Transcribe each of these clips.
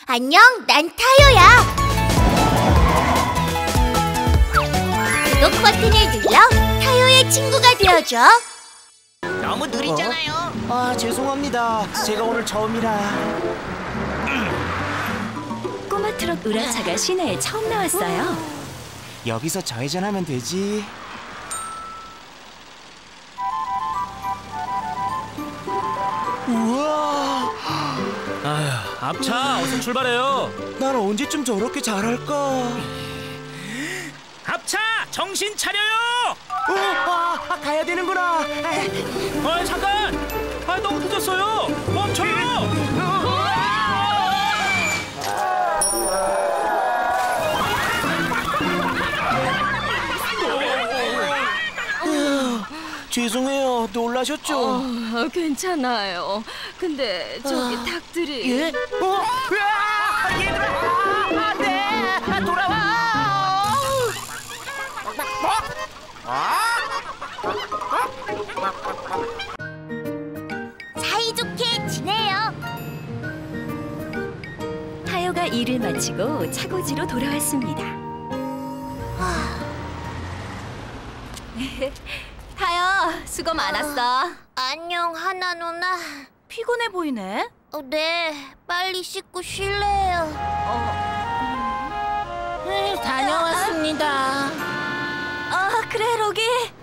안녕, 난 타요야. 구독 버튼을 눌러 타요의 친구가 되어줘. 너무 느리잖아요. 아, 죄송합니다. 제가 오늘 처음이라. 꼬마 트럭 우라차가 시내에 처음 나왔어요. 여기서 좌회전하면 되지. 우와! 아휴, 앞차 어서 출발해요. 난 언제쯤 저렇게 잘할까? 앞차 정신 차려요. 가야 되는구나. 잠깐. 너무 늦었어요. 멈춰요. 죄송해요. 놀라셨죠? 괜찮아요. 근데 저기 닭들이... 예? 얘들아! 안 돼! 돌아와! 사이좋게 지내요. 타요가 일을 마치고 차고지로 돌아왔습니다. 타요, 수고 많았어. 안녕, 하나 누나. 피곤해 보이네. 네, 빨리 씻고 쉴래요. 다녀왔습니다. 그래, 로기.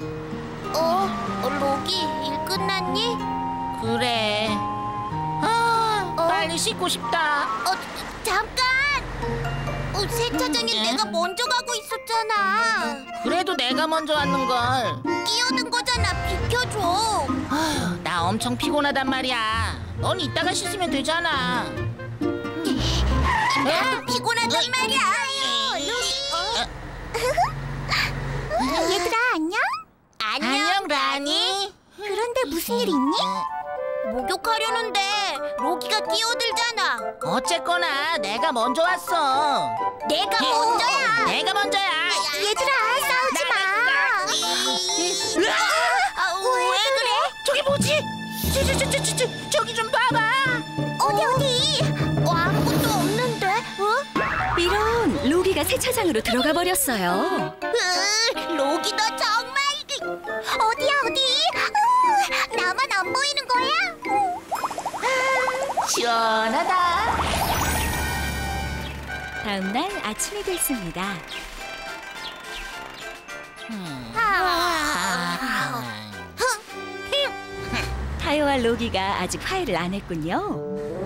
로기, 일 끝났니? 그래. 빨리 씻고 싶다. 잠깐! 세차장에 내가 먼저 가고 있었잖아. 그래도 내가 먼저 왔는걸. 끼어든 거잖아, 비켜줘. 나 엄청 피곤하단 말이야. 넌 이따가 씻으면 되잖아. 나도 피곤하단 말이야. 얘들아, 안녕? 안녕, 라니. 그런데 무슨 일 있니? 목욕하려는데 로기가 끼어들잖아. 어쨌거나 내가 먼저 왔어. 내가 먼저야. 내가 먼저야. 얘들아, 싸우지 마. 왜 그래? 저기 뭐지? 저기 좀 봐봐. 어디? 아무것도 없는데? 이런, 로기가 세차장으로 들어가 버렸어요. 로기 너 정말 어디? 나만 안 보이는 거야? 시원하다. 다음 날 아침이 됐습니다. 타요와 로기가 아직 화해를 안 했군요.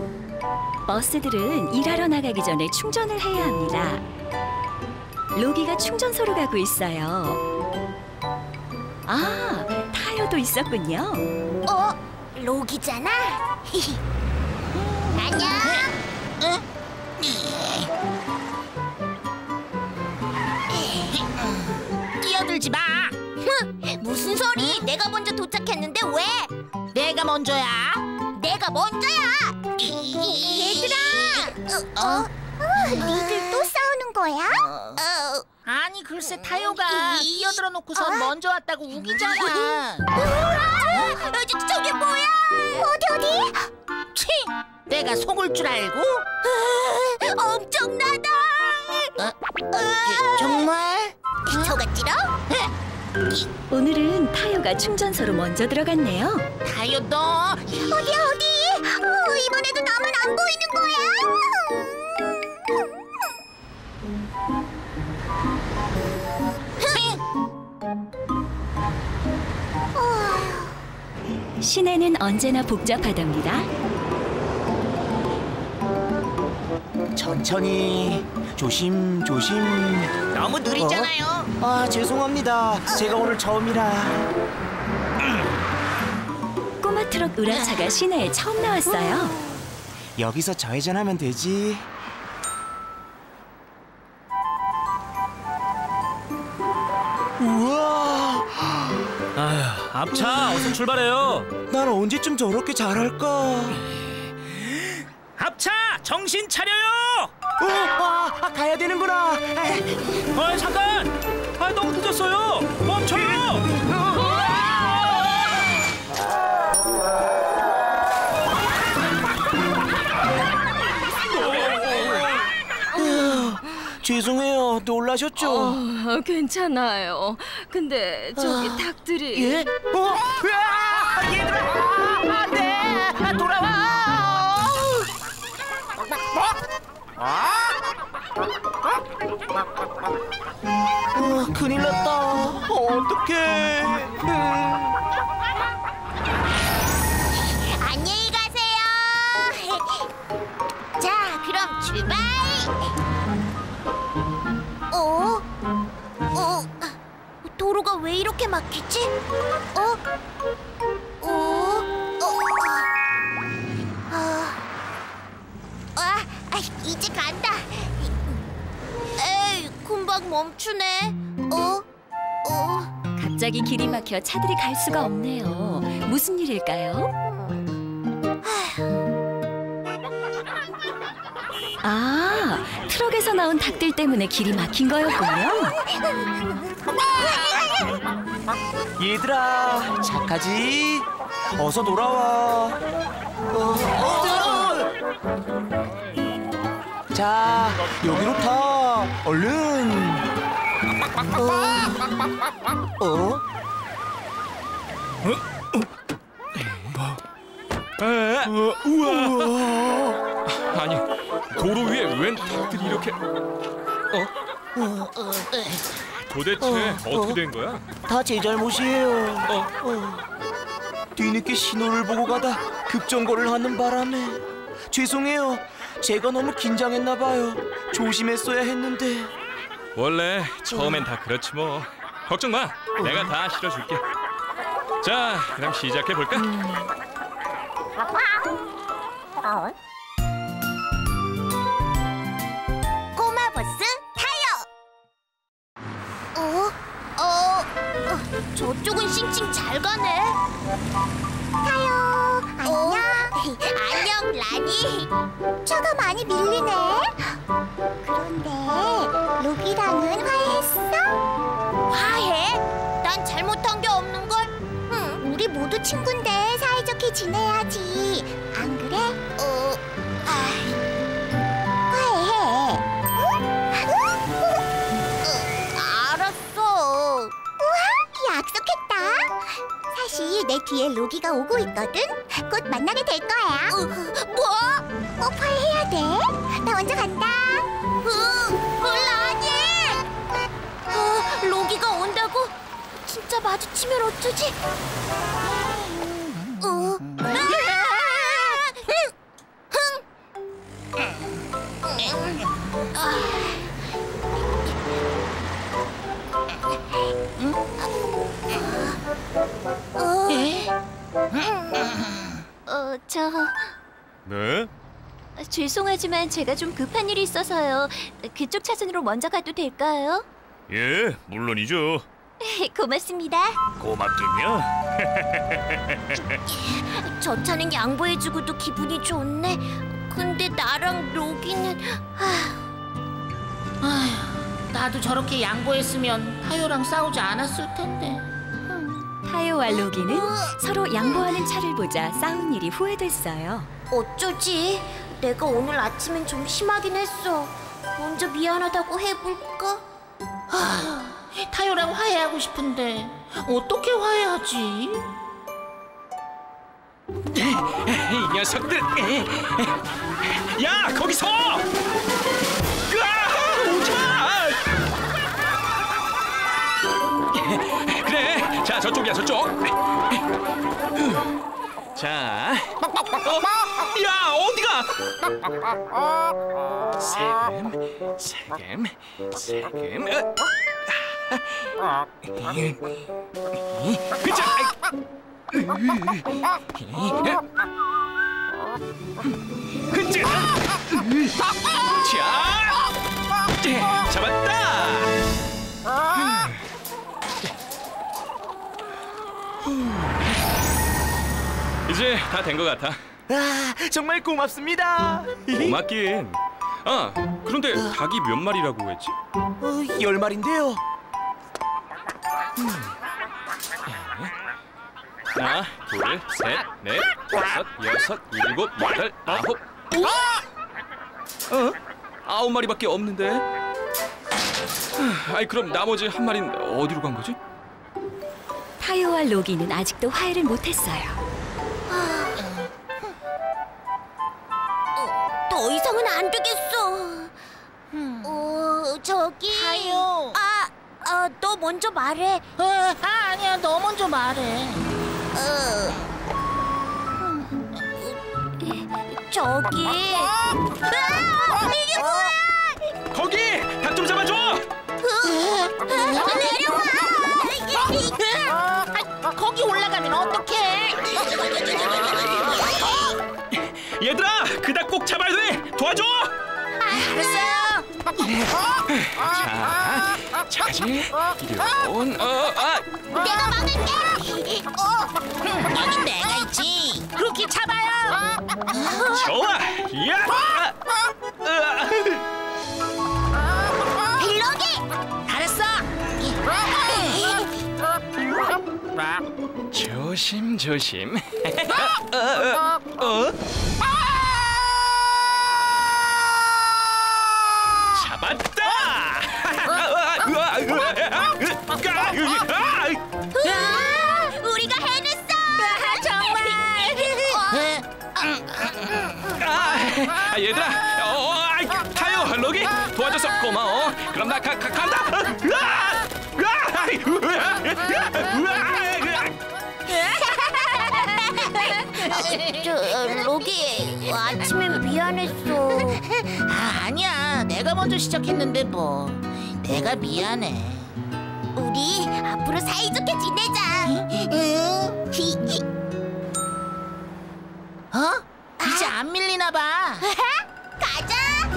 버스들은 일하러 나가기 전에 충전을 해야 합니다. 로기가 충전소로 가고 있어요. 타요도 있었군요. 로기잖아. 안녕. 끼어들지 마. 무슨 소리? 내가 먼저 도착했는데 왜? 내가 먼저야. 내가 먼저야. 얘들아. 니들 또 싸우는 거야? 아니 글쎄 타요가 끼어들어 놓고선 먼저 왔다고 우기잖아. 저게 뭐야? 어디? 치! 내가 속을 줄 알고? 엄청나다. 정말? 저같지롱? 오늘은 타요가 충전소로 먼저 들어갔네요. 타요 너 어디? 이번에도 나만 안 보이는 거야? 시내는 언제나 복잡하답니다. 천천히. 조심. 너무 느리잖아요. 아, 죄송합니다. 제가 오늘 처음이라. 꼬마 트럭 우라차가 시내에 처음 나왔어요. 여기서 좌회전하면 되지. 우와! 아휴, 앞차 어서 출발해요. 난 언제쯤 저렇게 잘할까? 앞차 정신 차려요. 가야 되는구나. 잠깐. 너무 늦었어요. 멈춰요. 죄송해요. 놀라셨죠? 괜찮아요. 근데 저기 닭들이 예? 으아! 얘들아! 안 돼! 돌아와! 큰일 났다. 어떡해. 안녕히 가세요. 자, 그럼 출발. 도로가 왜 이렇게 막히지? 이제 간다. 에이, 금방 멈추네. 갑자기 길이 막혀 차들이 갈 수가 없네요. 무슨 일일까요? 아, 트럭에서 나온 닭들 때문에 길이 막힌 거였군요. 얘들아, 착하지? 어서 돌아와. 자, 여기로 타. 얼른. 우와. 아니, 도로 위에 웬 닭들이 이렇게? 도대체 어떻게 된 거야? 다 제 잘못이에요. 뒤늦게 신호를 보고 가다 급정거를 하는 바람에 죄송해요. 제가 너무 긴장했나 봐요. 조심했어야 했는데. 원래 처음엔 다 그렇지 뭐. 걱정 마, 내가 다 실어줄게. 자, 그럼 시작해 볼까? 꼬마 버스 타요. 저쪽은 싱싱 잘 가네. 타요. 안녕. 안녕, 라니. 차가 많이 밀리네. 그런데 로기랑은 화해했어? 화해? 난 잘못한 게 없는걸? 우리 모두 친구인데 사이좋게 지내야지. 안 그래? 화해해. 알았어. 우와, 약속했다. 사실 내 뒤에 로기가 오고 있거든. 곧 만나게 될 거야. 뭐? 꼭 화해해야 돼. 나 먼저 간다. 라니! 로기가 온다고? 진짜 마주치면 어쩌지? 네? 죄송하지만 제가 좀 급한 일이 있어서요. 그쪽 차선으로 먼저 가도 될까요? 예, 물론이죠. 고맙습니다. 고맙긴요. 저 차는 양보해주고도 기분이 좋네. 근데 나랑 로기는 아휴, 나도 저렇게 양보했으면 타요랑 싸우지 않았을 텐데. 타요와 로기는 서로 양보하는 차를 보자 싸운 일이 후회됐어요. 어쩌지? 내가 오늘 아침엔 좀 심하긴 했어. 먼저 미안하다고 해볼까? 타요랑 화해하고 싶은데 어떻게 화해하지? 이 녀석들! 야, 거기서! 오지 마! 그래, 자, 저쪽이야, 저쪽. 자, 야, 어디가? 세금. 그자. 자, 잡았다. 이제 다 된 것 같아. 정말 고맙습니다. 고맙긴. 아, 그런데 닭이 몇 마리라고 했지? 10마리인데요. 하나, 둘, 셋, 넷, 다섯, 여섯, 일곱, 여덟, 아홉. 9마리밖에 없는데? 아이 그럼 나머지 한 마리는 어디로 간 거지? 타요와 로기는 아직도 화해를 못했어요. 더 이상은 안 되겠어. 저기. 타요. 너 먼저 말해. 아니야, 너 먼저 말해. 저기. 이게 뭐야? 거기! 닭 좀 잡아줘! 내려와. 거기 올라가면 어떡해? 얘들아! 그 닭 꼭 잡아야 돼! 도와줘! 알았어요. 자, 가지. 이리온. 내가 막을게. 여긴 내가 있지. 그렇게 잡아요. 좋아! 야! 빌로기. 알았어. 조심 조심. 잡았다! 우리가 해냈어. 정말. 얘들아, 타요, 로기 도와줘서 고마워. 그럼 나 간다. 로기, 아침에 미안했어. 아니야, 내가 먼저 시작했는데 뭐. 내가 미안해. 우리 앞으로 사이좋게 지내자. 이제 안 밀리나 봐. 가자.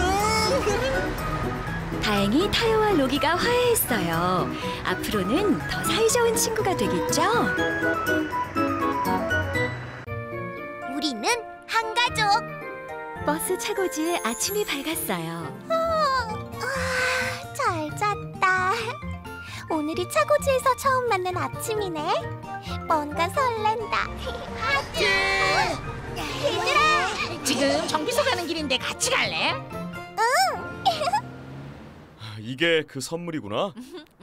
다행히 타요와 로기가 화해했어요. 앞으로는 더 사이좋은 친구가 되겠죠? 우리는 한 가족. 버스 차고지에 아침이 밝았어요. 잘 잤다. 오늘이 차고지에서 처음 맞는 아침이네. 뭔가 설렌다. 하트. 얘들아. 지금 정비소 가는 길인데 같이 갈래? 이게 그 선물이구나.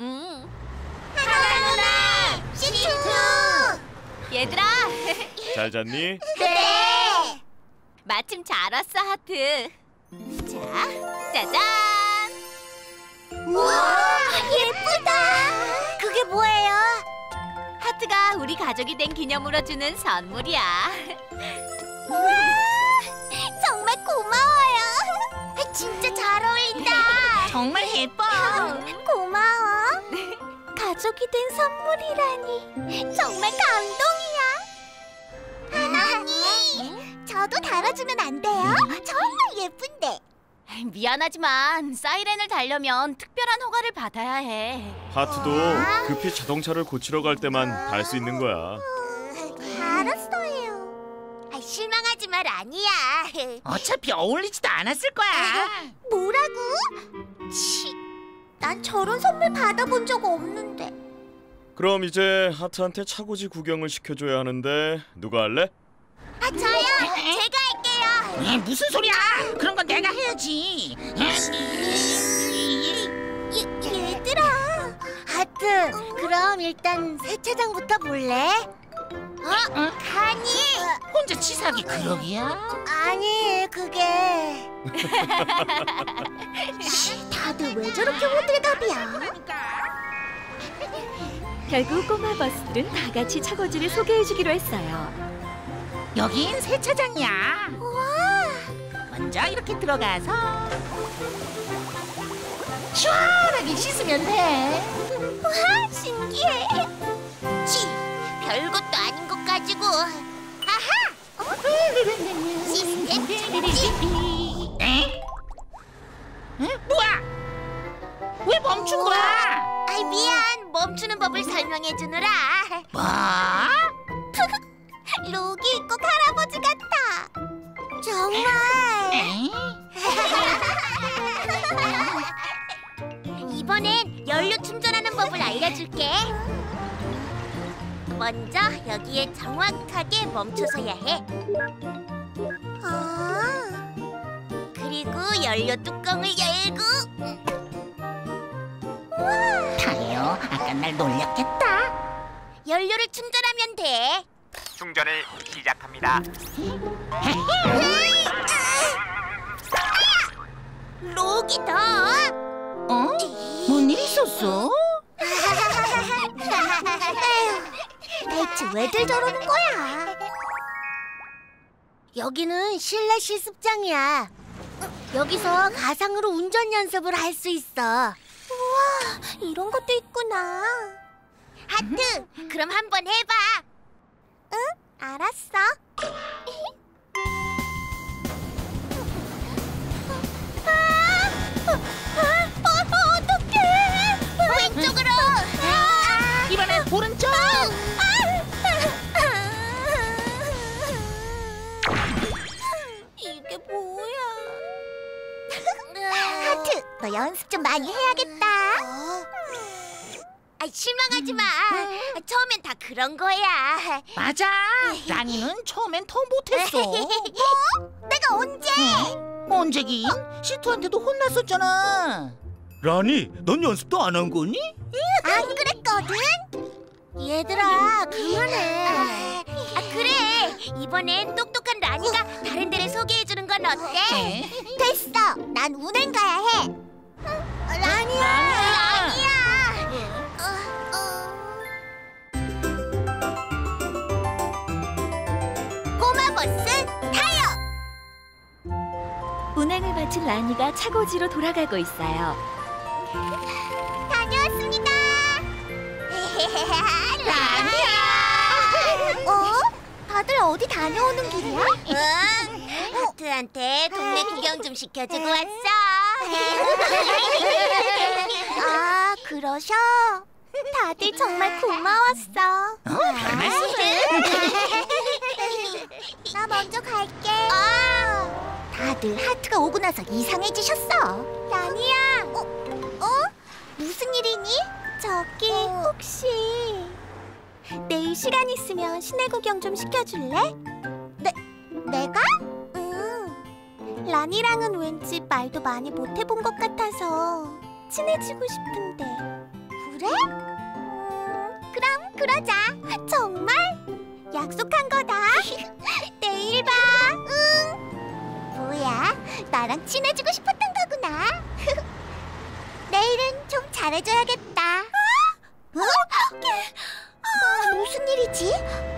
하나 누나. 시즌 2. 얘들아, 잘 잤니? 네. 마침 잘 왔어, 하트. 자, 짜잔! 우와, 예쁘다. 그게 뭐예요? 하트가 우리 가족이 된 기념으로 주는 선물이야. 우와, 정말 고마워요. 진짜 잘 어울린다. 정말 예뻐. 고마워. 가족이 된 선물이라니 정말 감동이야. 하나님, 저도 달아주면 안 돼요? 정말 예쁜데. 미안하지만 사이렌을 달려면 특별한 허가를 받아야 해. 하트도 급히 자동차를 고치러 갈 때만 달 수 있는 거야. 알았어요. 실망하지 말 아니야. 어차피 어울리지도 않았을 거야. 뭐라고? 치, 난 저런 선물 받아본 적 없는데. 그럼 이제 하트한테 차고지 구경을 시켜줘야 하는데 누가 할래? 저요. 제가 할게요. 무슨 소리야? 그런 건 내가 해야지. 얘들아. 하트, 그럼 일단 세차장부터 볼래? 아니. 혼자 치사하게 그러기야? 아니, 그게. 다들 왜 저렇게 호들갑이야? 결국 꼬마 버스들은 다 같이 차고지를 소개해주기로 했어요. 여긴 세차장이야. 우와. 먼저 이렇게 들어가서 시원하게 씻으면 돼. 와, 신기해. 별것도 아닌 것 가지고. 아하! 시스템 정지. 에? 뭐야? 왜 멈춘 거야? 아이, 미안. 멈추는 법을 설명해 주느라. 뭐? 로기 꼭 할아버지 같아. 정말. 에? 이번엔 연료 충전하는 법을 알려줄게. 먼저 여기에 정확하게 멈춰서야 해. 그리고 연료 뚜껑을 열고 날 놀렸겠다. 연료를 충전하면 돼. 충전을 시작합니다. 로기다. 어? 뭔 일 있었어? 대체 왜들 저러는 거야? 여기는 실내 실습장이야. 여기서 가상으로 운전 연습을 할 수 있어. 우와, 이런 것도 있구나. 하트, 그럼 한번 해봐. 응, 알았어. 어떡해. 왼쪽으로. 이번엔 오른쪽. 이게 뭐야? 하트, 너 연습 좀 많이 해야겠다. 실망하지 마. 처음엔 다 그런 거야. 맞아. 라니는 처음엔 더 못했어. 뭐? 내가 언제? 언제긴? 시투한테도 혼났었잖아. 라니, 넌 연습도 안 한 거니? 안 그랬거든? 얘들아, 그만해. 그래. 이번엔 똑똑한 라니가 다른 데를 소개해주는 건 어때? 됐어. 난 운행 가야 해. 라니야. 꼬마 버스 타요. 운행을 마친 라니가 차고지로 돌아가고 있어요. 다녀왔습니다. 라니야. 다들 어디 다녀오는 길이야? 응. 하트한테 동네 구경 좀 시켜주고 왔어. 아, 그러셔? 다들 정말 고마웠어. 별 말씀을. 나 먼저 갈게. 다들 하트가 오고 나서 이상해지셨어. 라니야. 무슨 일이니? 저기 혹시 내일 시간 있으면 시내 구경 좀 시켜줄래? 내가? 응. 라니랑은 왠지 말도 많이 못 해본 것 같아서 친해지고 싶은데. 그래? 그럼 그러자. 정말? 약속한 거다. 내일 봐. 응. 뭐야? 나랑 친해지고 싶었던 거구나. 내일은 좀 잘해줘야겠다. 어떡해. 무슨 일이지?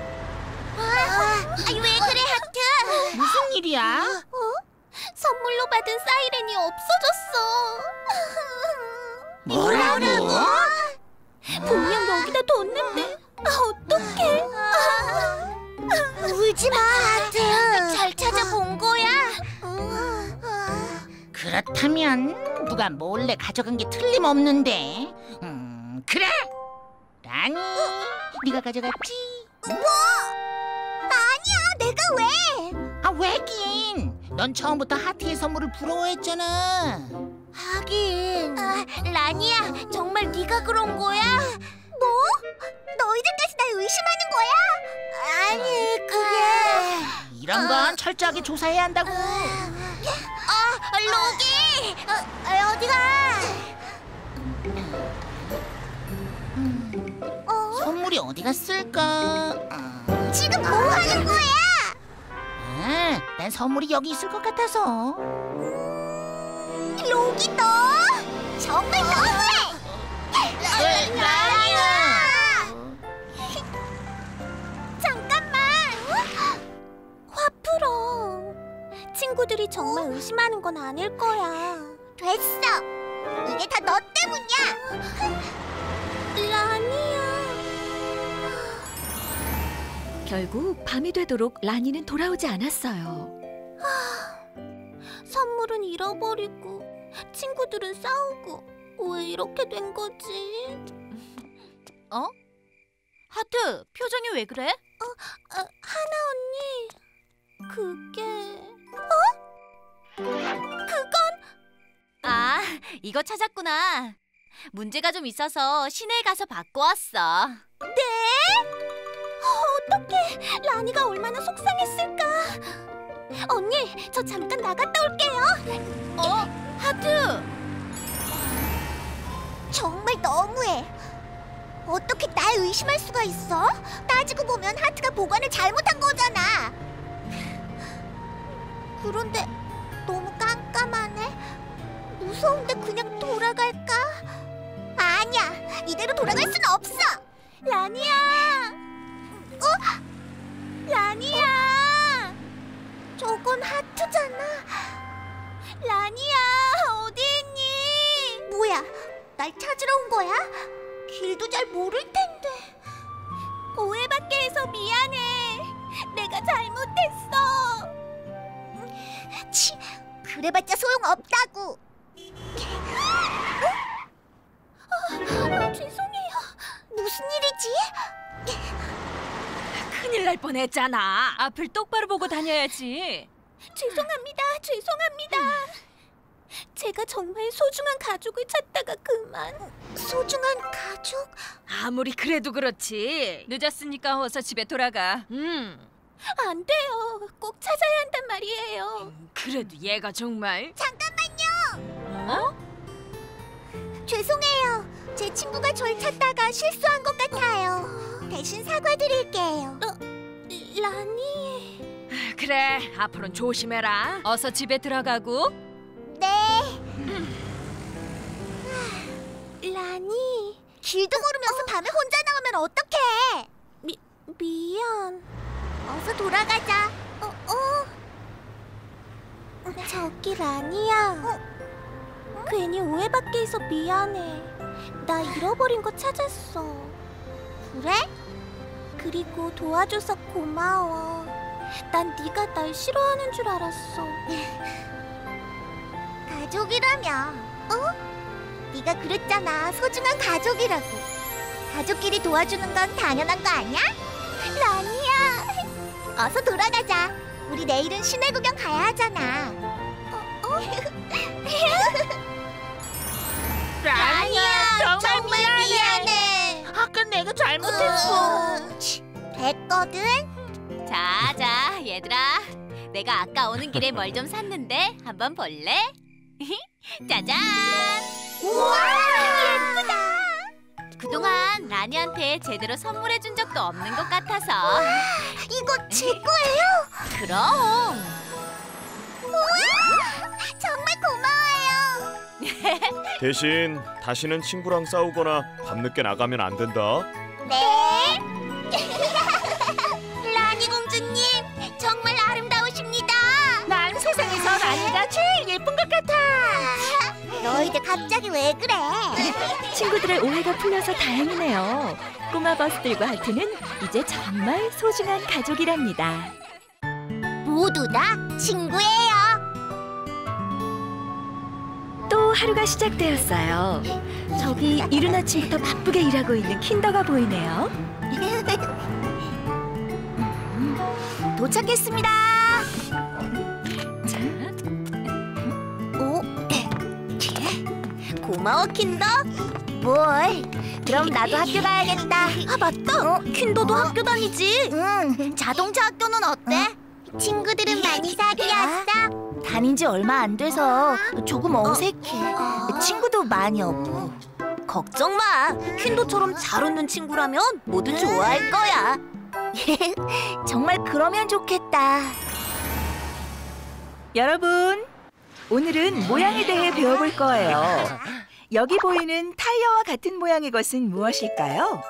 왜 그래, 하트? 무슨 일이야? 선물로 받은 사이렌이 없어졌어. 뭐라고? 분명 여기다 뒀는데. 어떡해. 울지 마, 하트. 잘 찾아본 거야. 그렇다면 누가 몰래 가져간 게 틀림없는데. 그래. 라니, 네가 가져갔지? 뭐? 아니야, 내가 왜? 아, 왜긴? 넌 처음부터 하트의 선물을 부러워했잖아. 하긴. 라니야, 정말 네가 그런 거야? 뭐? 너희들까지 날 의심하는 거야? 아니, 그게... 이런 건 철저하게 조사해야 한다고. 로기! 어디가? 선물이 어디 갔을까? 지금 뭐 하는 거야? 난 선물이 여기 있을 것 같아서. 로기 너 정말 너무해! 라니야! 잠깐만! 화 풀어. 친구들이 정말 의심하는 건 아닐 거야. 됐어! 이게 다 너 때문이야! 라니야... 결국 밤이 되도록 라니는 돌아오지 않았어요. 선물은 잃어버리고 친구들은 싸우고 왜 이렇게 된 거지? 하트, 표정이 왜 그래? 하나 언니... 그게... 그건... 아, 이거 찾았구나. 문제가 좀 있어서 시내에 가서 받고 왔어. 네? 어떡해! 라니가 얼마나 속상했을까. 언니, 저 잠깐 나갔다 올게요. 하트! 정말 너무해. 의심할 수가 있어? 따지고 보면 하트가 보관을 잘못한 거잖아. 그런데 너무 깜깜하네. 무서운데 그냥 돌아갈까? 아니야, 이대로 돌아갈 순 없어. 라니야! 라니야! 저건 하트잖아. 라니야, 어디 있니? 뭐야, 날 찾으러 온 거야? 길도 잘 모를 텐데. 오해받게 해서 미안해. 내가 잘못했어. 치, 그래봤자 소용없다고. 죄송해요. 무슨 일이지? 큰일 날 뻔했잖아. 앞을 똑바로 보고 다녀야지. 죄송합니다. 제가 정말 소중한 가족을 찾다가 그만. 소중한 가족? 아무리 그래도 그렇지. 늦었으니까 어서 집에 돌아가. 안 돼요. 꼭 찾아야 한단 말이에요. 그래도 얘가 정말. 잠깐만요. 죄송해요. 제 친구가 절 찾다가 실수한 것 같아요. 대신 사과드릴게요. 라니. 그래, 앞으로는 조심해라. 어서 집에 들어가고. 네. 라니. 길도 모르면서 밤에 혼자 나가면 어떡해? 미안. 어서 돌아가자. 저기 라니야. 괜히 오해받게 해서 미안해. 나 잃어버린 거 찾았어. 그래? 그리고 도와줘서 고마워. 난 네가 날 싫어하는 줄 알았어. 가족이라며. 네가 그랬잖아. 소중한 가족이라고. 가족끼리 도와주는 건 당연한 거 아니야? 라니야, 어서 돌아가자. 우리 내일은 시내 구경 가야 하잖아. 라니야, 정말 미안해. 아까 내가 잘못했어. 됐거든. 자, 얘들아. 내가 아까 오는 길에 뭘 좀 샀는데 한번 볼래? 짜잔! 우와, 예쁘다. 그동안 라니한테 제대로 선물해준 적도 없는 것 같아서. 이거 제 거예요? 그럼. 우와, 정말 고마워요. 대신 다시는 친구랑 싸우거나 밤늦게 나가면 안 된다. 네. 라니 공주님, 정말 아름다우십니다. 난 세상에서 라니가 제일 예쁜 것 같아. 너희들 갑자기 왜 그래? 친구들의 오해가 풀려서 다행이네요. 꼬마 버스들과 하트는 이제 정말 소중한 가족이랍니다. 모두 다 친구예요. 또 하루가 시작되었어요. 저기 이른 아침부터 바쁘게 일하고 있는 킨더가 보이네요. 도착했습니다. 자, 고마워, 킨더. 뭘? 그럼 나도 학교 가야겠다. 아, 맞다. 킨더도 학교 다니지. 응. 자동차 학교는 어때? 친구들은 많이 사귀었어? 다닌 지 얼마 안 돼서 조금 어색해. 친구도 많이 없고. 걱정 마. 킨더처럼 잘 웃는 친구라면 모두 좋아할 거야. 정말 그러면 좋겠다. 여러분, 오늘은 모양에 대해 배워볼 거예요. 여기 보이는 타이어와 같은 모양의 것은 무엇일까요?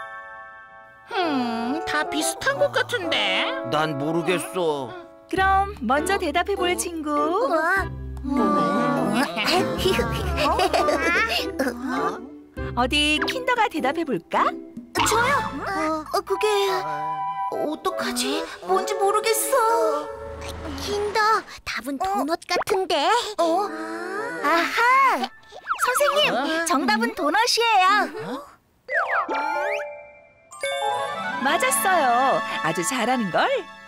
다 비슷한 것 같은데. 난 모르겠어. 그럼 먼저 대답해 볼 친구. 어디 킨더가 대답해 볼까? 저요? 그게 어떡하지? 뭔지 모르겠어. 킨더, 답은 도넛 같은데. 아하! 선생님, 정답은 도넛이에요. 맞았어요. 아주 잘하는 걸.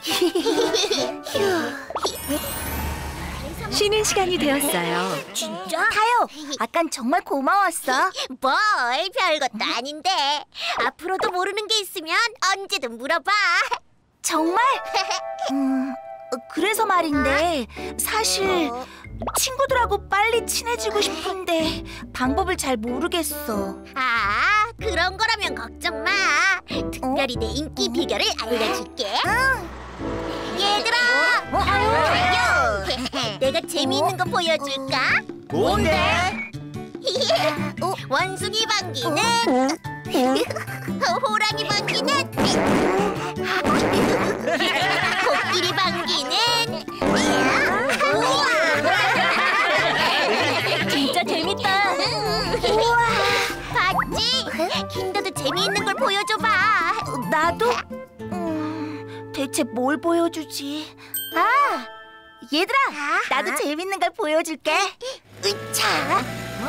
쉬는 시간이 되었어요. 진짜? 타요, 아깐 정말 고마웠어. 뭘, 별것도 아닌데. 앞으로도 모르는 게 있으면 언제든 물어봐. 정말? 그래서 말인데, 사실 친구들하고 빨리 친해지고 싶은데 방법을 잘 모르겠어. 아, 그런 거라면 걱정 마. 특별히 내 인기 비결을 알려줄게. 얘들아, 내가 재미있는 거 보여줄까? 뭔데? 원숭이 방귀는 호랑이 방귀는 코끼리 방귀는 진짜 재밌다. 우와, 봤지? 킨더도 재미있는 걸 보여줘봐. 나도? 대체 뭘 보여주지? 아, 얘들아, 나도 재밌는 걸 보여줄게. 으차.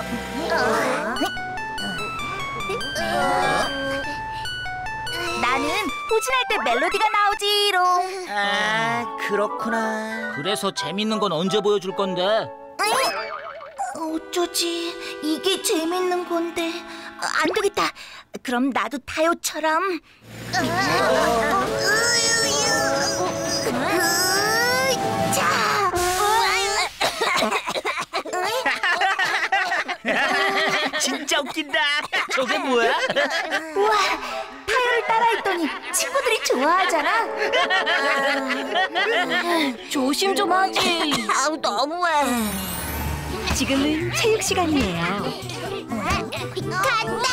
나는 후진할 때 멜로디가 나오지롱. 아, 그렇구나. 그래서 재밌는 건 언제 보여줄 건데? 어쩌지? 이게 재밌는 건데. 안 되겠다. 그럼 나도 타요처럼. 진짜 웃긴다. 저게 뭐야? 우와, 타요를 따라했더니 친구들이 좋아하잖아. 조심 좀 하지. 아우, 너무해. 지금은 체육 시간이에요. 간다.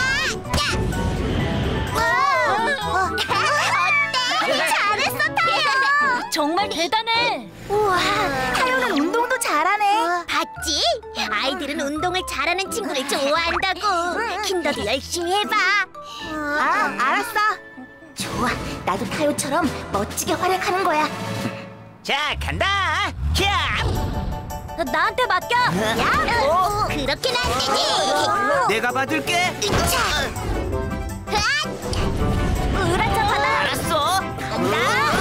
어때? 잘했어, 타요. 정말 대단해. 우와, 타요는 운동도 잘하네. 봤지? 아이들은 운동을 잘하는 친구를 좋아한다고. 킨더도 열심히 해봐. 아, 알았어. 좋아, 나도 타요처럼 멋지게 활약하는 거야. 자, 간다. 야! 나한테 맡겨. 야, 그렇게는 안 되지. 내가 받을게. 으차. 으라차 받아. 알았어. 간다.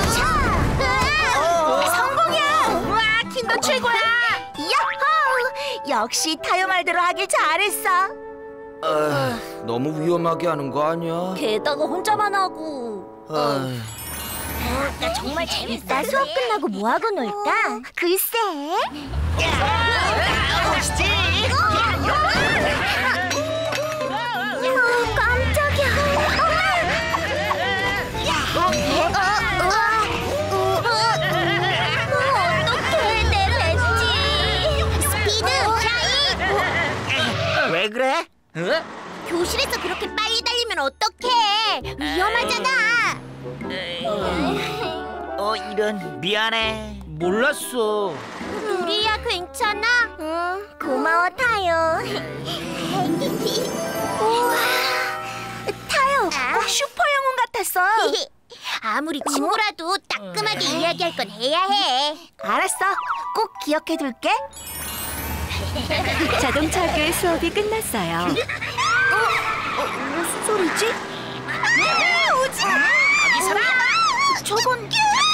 성공이야. 우와, 킨더 최고야. 야호! 역시 타요 말대로 하길 잘했어. 너무 위험하게 하는 거 아니야? 게다가 혼자만 하고. 나 정말 재밌다. 수업 끝나고 뭐 하고 놀까? 글쎄. 깜짝이야. 어떡해, 내 벤치. 스피드 샤인. 왜 그래? 교실에서 그렇게 빨리 달리면 어떡해? 위험하잖아. 이런, 미안해. 몰랐어. 우리야, 괜찮아? 응, 고마워, 타요. 우와, 타요 꼭 슈퍼 영웅 같았어. 아무리 친구라도 따끔하게 이야기할 건 해야 해. 알았어, 꼭 기억해둘게. 자동차 학교의 수업이 끝났어요. 무슨 소리지? 오징어! 거기서라. 저건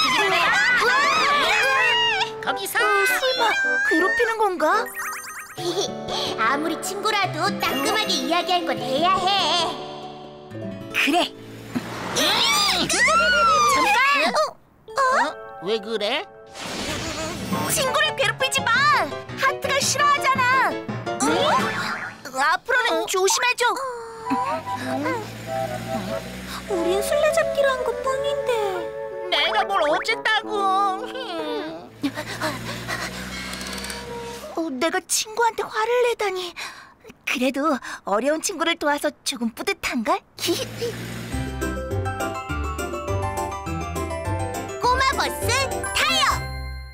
거기서. 설마 괴롭히는 건가? 아무리 친구라도 따끔하게 이야기할 건 해야 해. 그래. 잠깐! 왜 그래? 친구를 괴롭히지 마. 하트가 싫어하잖아. 앞으로는 조심해줘. 우린 술래잡기로 한 것뿐인데. 내가 뭘 어쨌다고? 내가 친구한테 화를 내다니. 그래도 어려운 친구를 도와서 조금 뿌듯한걸? 꼬마 버스 타요!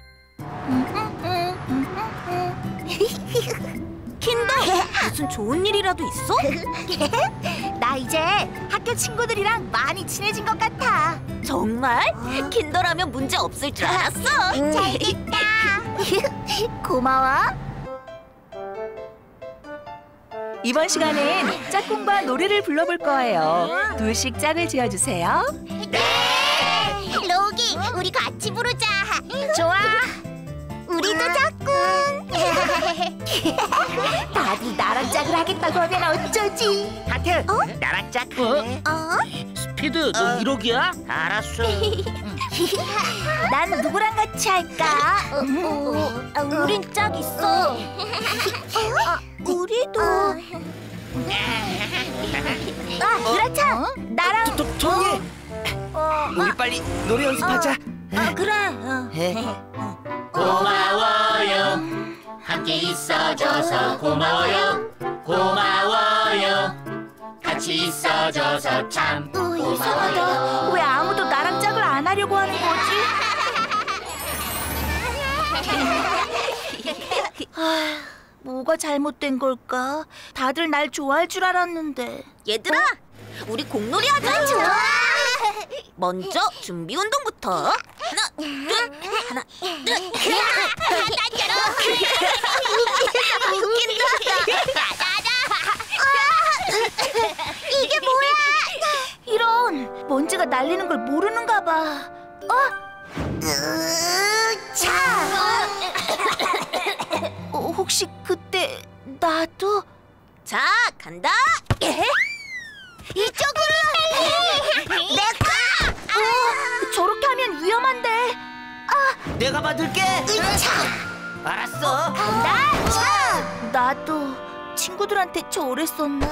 킨더, 무슨 좋은 일이라도 있어? 나 이제 학교 친구들이랑 많이 친해진 것 같아. 정말? 킨더라면 문제 없을 줄 알았어. 잘됐다. 고마워. 이번 시간엔 짝꿍과 노래를 불러볼 거예요. 둘씩 짝을 지어주세요. 네! 로기, 우리 같이 부르자. 좋아. 우리도 짝꿍. 다들 나랑 짝을 하겠다고 하면 어쩌지? 하트, 나랑 짝할래? 어? 스피드, 너 1억이야? 알았어. 난 누구랑 같이 할까? 우린 짝 있어. 우리도. 그렇죠. 나랑. 토니, 우리 빨리 노래 연습하자. 그래. 고마워요. 함께 있어줘서 고마워요. 고마워요. 같이 있어줘서 참 이상하다. 왜 아무도 나랑 짝을 안 하려고 하는 거지? 뭐가 잘못된 걸까? 다들 날 좋아할 줄 알았는데. 얘들아, 우리 공놀이 하자. 좋아. 먼저 준비 운동부터. 하나, 둘, 하나, 둘. 이게 뭐야? 이런, 먼지가 날리는 걸 모르는가 봐. 혹시 그때 나도? 자, 간다. 이쪽으로! 내가! 저렇게 하면 위험한데. 내가 받을게. 알았어. 나도 친구들한테 저랬었나?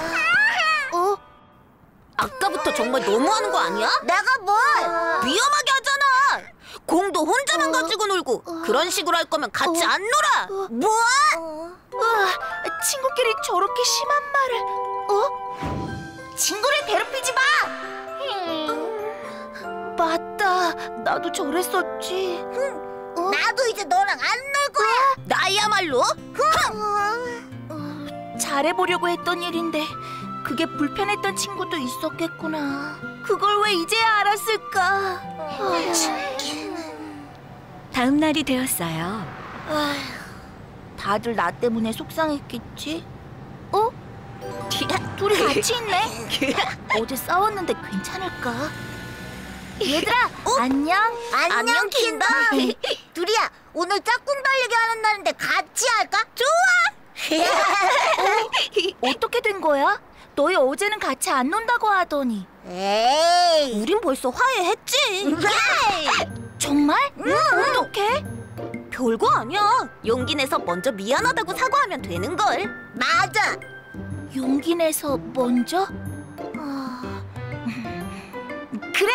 아까부터 정말 너무하는 거 아니야? 내가 뭘? 위험하게 하잖아. 공도 혼자만 가지고 놀고 그런 식으로 할 거면 같이 안 놀아. 뭐? 친구끼리 저렇게 심한 말을. 친구를 괴롭히지 마. 맞다. 나도 저랬었지. 나도 이제 너랑 안 놀 거야. 나야말로. 잘해보려고 했던 일인데 그게 불편했던 친구도 있었겠구나. 그걸 왜 이제야 알았을까? 다음 날이 되었어요. 다들 나 때문에 속상했겠지? 둘이 같이 있네? 어제 싸웠는데 괜찮을까? 얘들아, 안녕? 안녕, 킨더. 둘이야, 오늘 짝꿍 달리기 하는 날인데 같이 할까? 좋아! 어떻게 된 거야? 너희 어제는 같이 안 논다고 하더니. 에이, 우린 벌써 화해했지. 정말? 어떡해? 별거 아니야. 용기 내서 먼저 미안하다고 사과하면 되는 걸. 맞아. 용기 내서 먼저? 그래!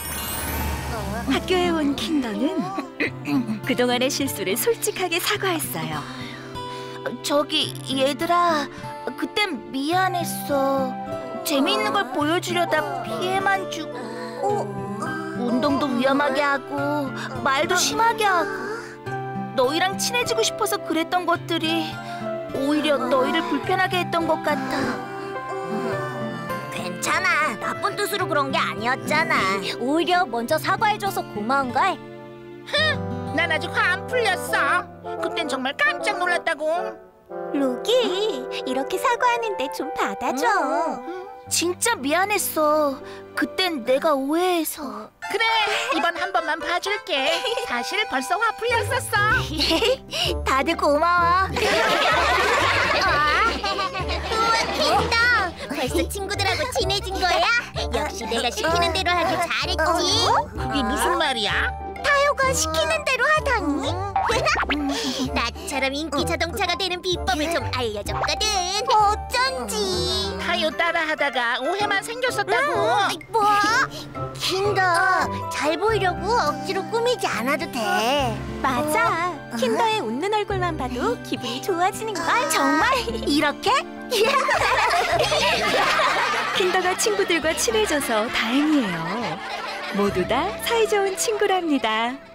학교에 온 킨더는 그동안의 실수를 솔직하게 사과했어요. 저기 얘들아, 그땐 미안했어. 재미있는 걸 보여주려다 피해만 주고 운동도 위험하게 하고 말도 심하게 하고 너희랑 친해지고 싶어서 그랬던 것들이 오히려 너희를 불편하게 했던 것 같아. 괜찮아. 나쁜 뜻으로 그런 게 아니었잖아. 오히려 먼저 사과해줘서 고마운걸. 난 아직 화 안 풀렸어. 그땐 정말 깜짝 놀랐다고. 로기, 이렇게 사과하는데 좀 받아줘. 진짜 미안했어. 그땐 내가 오해해서. 그래, 이번 한 번만 봐줄게. 사실 벌써 화 풀렸었어. 다들 고마워. 우와, 킨더! 벌써 친구들하고 친해진 거야? 역시 내가 시키는 대로 하길 잘했지. 그게 무슨 말이야? 타요가 시키는 대로 하다니. 나처럼 인기 자동차가 되는 비법을 좀 알려줬거든. 어쩐지. 타요 따라하다가 오해만 생겼었다고. 뭐? 킨더, 잘 보이려고 억지로 꾸미지 않아도 돼. 맞아. 킨더의 웃는 얼굴만 봐도 기분이 좋아지는 걸. 정말? 이렇게? 킨더가 친구들과 친해져서 다행이에요. 모두 다 사이좋은 친구랍니다.